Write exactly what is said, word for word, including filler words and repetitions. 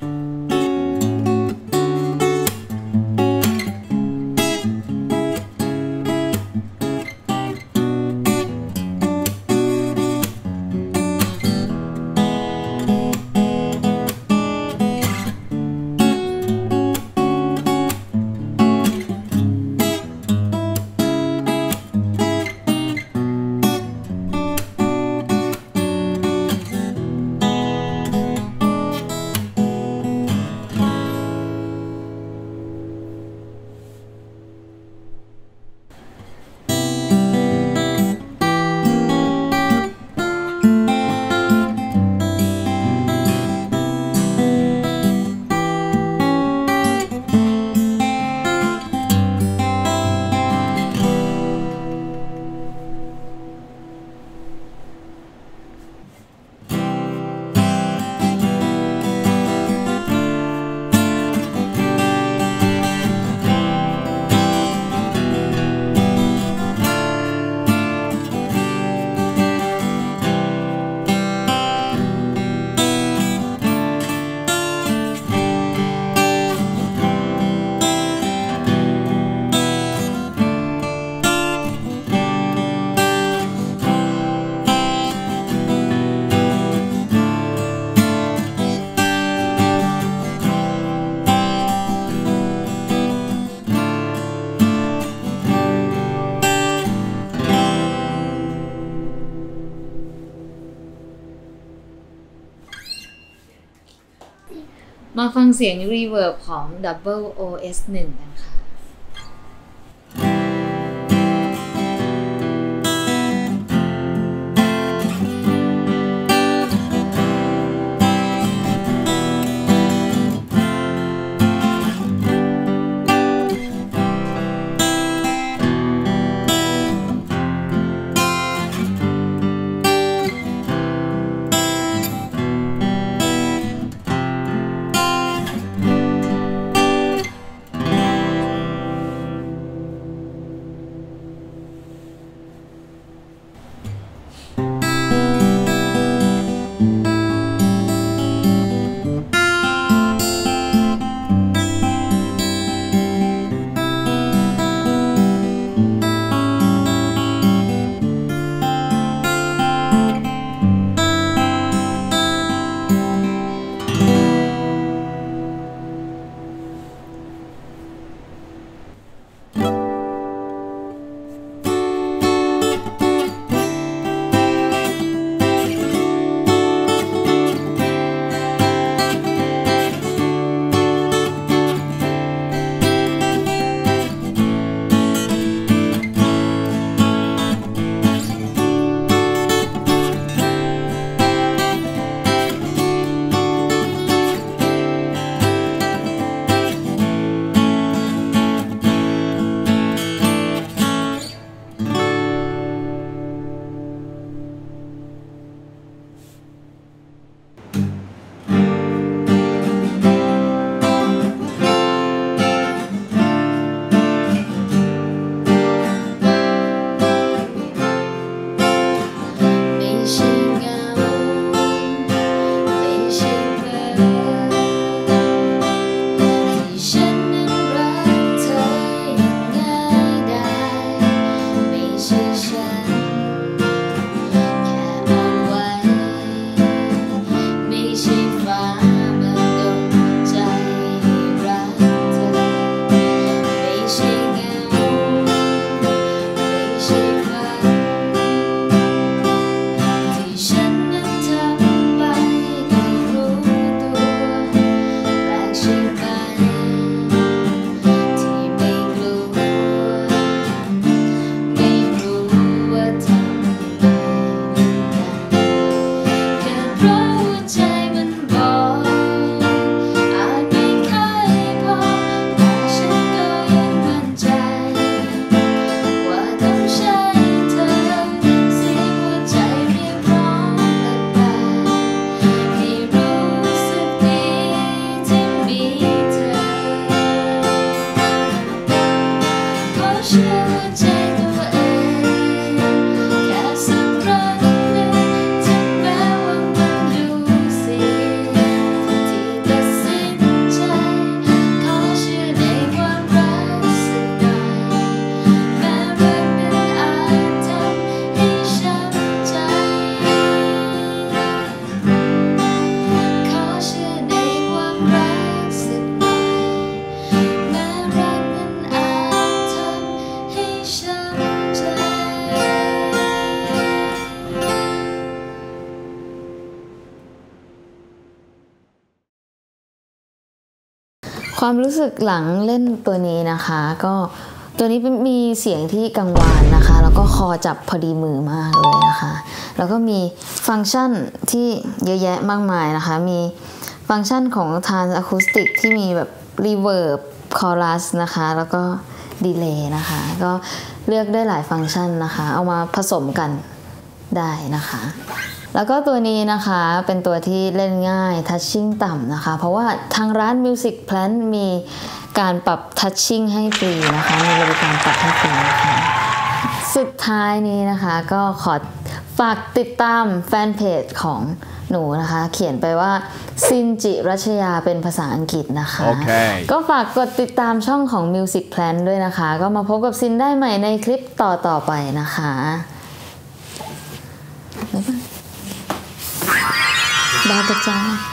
มาฟังเสียงรีเวิร์บของ Double โอ เอส หนึ่ง กันค่ะความรู้สึกหลังเล่นตัวนี้นะคะก็ตัวนี้มีเสียงที่กังวานนะคะแล้วก็คอจับพอดีมือมากเลยนะคะแล้วก็มีฟังก์ชันที่เยอะแยะมากมายนะคะมีฟังก์ชันของทรานส์อะคูสติกที่มีแบบรีเวิร์บคอรัสนะคะแล้วก็ดีเลย์นะคะก็เลือกได้หลายฟังก์ชันนะคะเอามาผสมกันได้นะคะแล้วก็ตัวนี้นะคะเป็นตัวที่เล่นง่ายทัชชิ่งต่ำนะคะเพราะว่าทางร้าน Music Plant มีการปรับทัชชิ่งให้ฟรีนะคะมีบริการปรับให้ฟรีนะคะสุดท้ายนี้นะคะก็ขอฝากติดตามแฟนเพจของหนูนะคะเขียนไปว่าซินจิรัชยาเป็นภาษาอังกฤษนะคะ okay. ก็ฝากกดติดตามช่องของ Music Plant ด้วยนะคะก็มาพบกับซินได้ใหม่ในคลิปต่อๆไปนะคะบ๊ายบายดาวกระจาย